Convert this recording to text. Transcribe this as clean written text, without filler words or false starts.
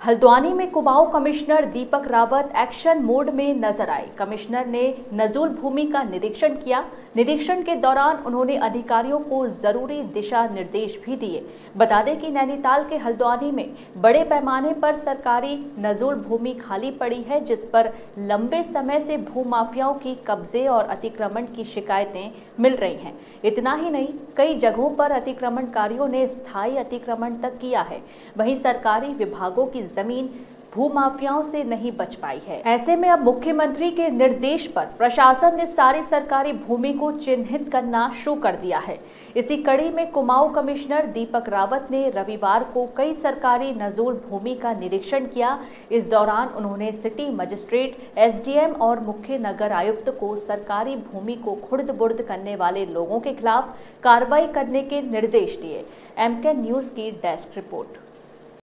हल्द्वानी में Kumaon commissioner Deepak Rawat action mode में नजर आए। कमिश्नर ने नजूल भूमि का निरीक्षण किया। निरीक्षण के दौरान उन्होंने अधिकारियों को जरूरी दिशा निर्देश भी दिए। बता दें कि नैनीताल के हल्द्वानी में बड़े पैमाने पर सरकारी नजूल भूमि खाली पड़ी है, जिस पर लंबे समय से भूमाफियाओं की कब्जे और अतिक्रमण की शिकायतें मिल रही हैं। इतना ही नहीं, कई जगहों पर अतिक्रमणकारियों ने स्थायी अतिक्रमण तक किया है। वहीं सरकारी विभागों की जमीन भूमाफियाओं से नहीं बच पाई है। ऐसे में अब मुख्यमंत्री के निर्देश पर प्रशासन ने सारी सरकारी भूमि को चिन्हित करना शुरू कर दिया है। इसी कड़ी में कुमाऊं कमिश्नर दीपक रावत ने रविवार को कई सरकारी नजूल भूमि का निरीक्षण किया। इस दौरान उन्होंने सिटी मजिस्ट्रेट, एसडीएम और मुख्य नगर आयुक्त को सरकारी भूमि को खुर्द-बुर्द करने वाले लोगों के खिलाफ कार्रवाई करने के निर्देश दिए। एमके न्यूज की डेस्क रिपोर्ट।